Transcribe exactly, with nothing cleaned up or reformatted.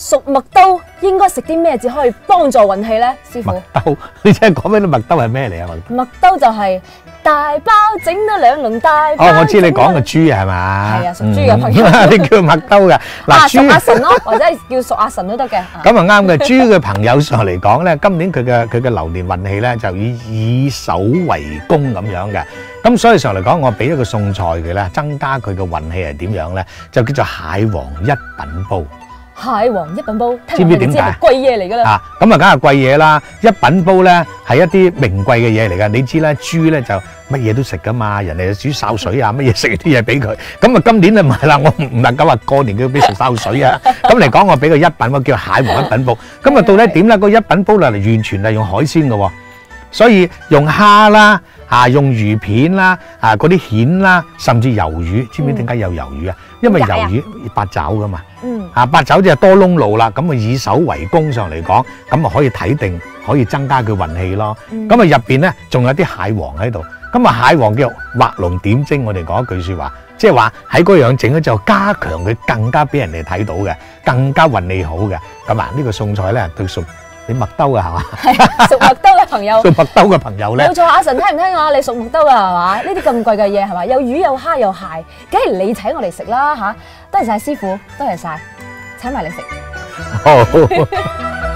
屬麥兜應該食啲咩至可以幫助運氣咧？師傅， 麥兜，你真係講俾你麥兜係咩嚟啊？ 麥兜就係大包整咗兩籠大包。 哦，我知你講嘅豬係嘛？ 係啊，屬豬嘅朋友， 你叫麥兜嘅。 嗱，屬阿神咯，或者係叫屬阿神都得嘅。 咁啊啱嘅，豬嘅朋友上嚟講咧，今年佢嘅佢嘅流年運氣咧就以以守為攻咁樣嘅。咁所以上嚟講，我俾一個餸菜佢咧，增加佢嘅運氣係點樣咧？就叫做蟹黃一品煲。蟹黃一品煲， 知唔知點解？ 係貴嘢嚟㗎啦。 啊，咁啊，梗係貴嘢啦！一品煲咧係一啲名貴嘅嘢嚟㗎。你知啦，豬咧就乜嘢都食㗎嘛，人哋煮潲水啊，乜嘢食啲嘢俾佢。咁啊，今年啊唔係啦，我唔唔能夠話過年叫俾食潲水啊。咁嚟講，我俾個一品煲叫蟹黃一品煲。咁啊，到底點咧？個一品煲嚟完全係用海鮮㗎喎，所以用蝦啦。啊！用魚片啦，啊嗰啲蜆啦，甚至魷魚，知唔知點解有魷魚啊？因為魷魚八爪噶嘛，嗯，啊八爪就係多窿路啦，咁啊以守為攻上嚟講，咁啊可以睇定，可以增加佢運氣咯。咁啊入邊咧仲有啲蟹黃喺度，咁啊蟹黃叫畫龍點睛，我哋講一句説話，即係話喺嗰樣整咧就加強佢更加俾人哋睇到嘅，更加運氣好嘅。咁啊呢個餸菜咧對屬你麥兜嘅係嘛？ 係屬麥兜嘅朋友， 屬麥兜嘅朋友咧， 冇錯。阿神聽唔聽啊？你屬麥兜嘅係嘛？呢啲咁貴嘅嘢係嘛？有魚有蝦有蟹，梗係你請我嚟食啦嚇！多謝晒師傅，多謝晒，請埋你食。 好。